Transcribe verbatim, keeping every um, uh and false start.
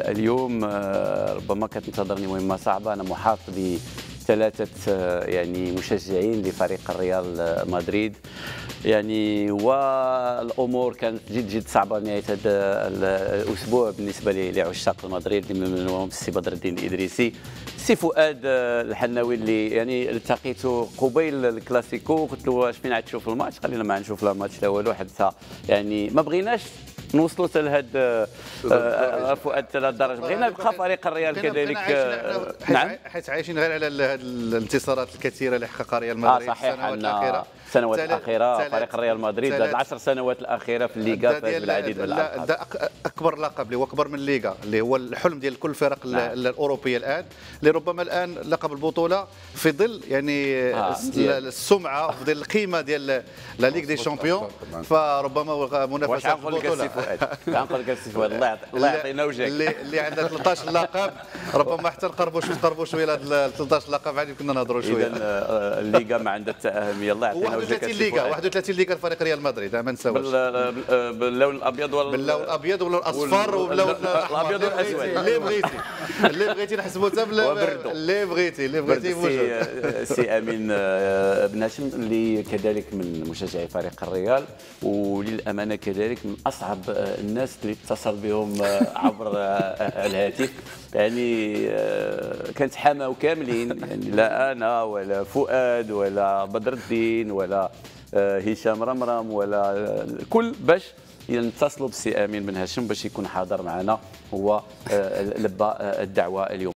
اليوم ربما كتنتظرني مهمة صعبة. أنا محاط بثلاثة يعني مشجعين لفريق الريال مدريد، يعني والامور كانت جد جد صعبه نهايه هذا الاسبوع بالنسبه لعشاق المدريد، منهم السي بدر الدين الادريسي، السي فؤاد الحناوي اللي يعني التقيته قبيل الكلاسيكو، قلت له واش فين عاد تشوف الماتش؟ قال لي ما نشوف لا ماتش لا والو، حتى يعني ما بغيناش نوصلوا حتى لهذا فؤاد ثلاث درجات، بغينا يبقى فريق الريال كذلك. نعم، حيت عايشين غير على الانتصارات الكثيره اللي حققها ريال مدريد آه في السنوات الاخيره. السنوات الاخيره فريق الريال مدريد هذه العشر سنوات الاخيره في الليغا فاز بالعديد من الالقاب. اكبر لقب اللي هو اكبر من الليغا، اللي هو الحلم ديال كل الفرق نعم. الاوروبيه الان، اللي ربما الان لقب البطوله في ظل يعني آه. السمعه وفي ظل القيمه ديال لا ليغ دي شامبيون، فربما منافسه في البطوله. نقول لك السي فؤاد الله يعطينا وجهك، اللي اللي عندها ثلاثطاش لقب، ربما حتى نقربوا شويه نقربوا شويه لهاد ثلاثطاش لقب عاد يمكننا نهضروا شويه. اذا الليغا ما عندها حتى اهميه. الله يعطينا وجهك. واحد وثلاثين ليغا واحد وثلاثين ليغا لفريق ريال مدريد ما نساوش، باللون الابيض ولا باللون الابيض ولا الاصفر ولا الابيض والاسود، اللي بغيتي اللي بغيتي نحسبوا حتى اللي بغيتي اللي بغيتي موجود. سي امين بن هاشم اللي كذلك من مشجعي فريق الريال، وللامانه كذلك من اصعب الناس اللي اتصل بهم عبر الهاتف، يعني كانت حماة كاملين، يعني لا انا ولا فؤاد ولا بدر الدين ولا هشام رمرم ولا الكل باش يتصلوا بالسي امين بن هاشم باش يكون حاضر معنا، هو لبى الدعوه اليوم.